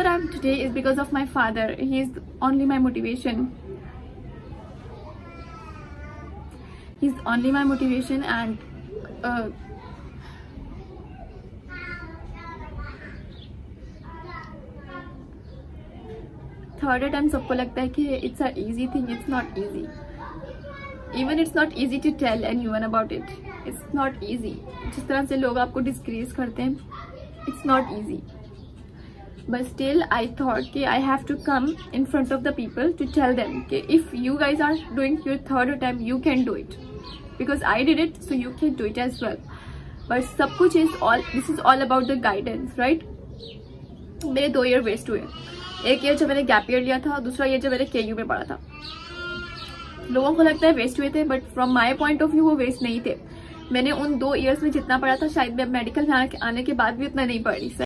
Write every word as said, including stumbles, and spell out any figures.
whatever I am today is because of my father. He is only my motivation. He's only my motivation and uh, third time सबको लगता है कि it's a easy thing. It's not easy. Even it's not easy to tell anyone about it. It's not easy. जिस तरह से लोग आपको discourage करते हैं, it's not easy. But still I thought कि I have to come in front of the people to tell them कि if you guys are doing your third attempt, you can do it. Because I did it, so you can do it as well. But सब कुछ is all, this is all about the guidance, right? मेरे दो year waste हुए. एक year जब मैंने gap year लिया था, दूसरा ईयर जब मैंने के यू में पढ़ा था. लोगों को लगता है वेस्ट हुए थे, but from my point of view वो वेस्ट नहीं थे. मैंने उन दो ईयर्स में जितना पढ़ा था, शायद मैं मेडिकल में आने के बाद भी उतना नहीं पढ़ी.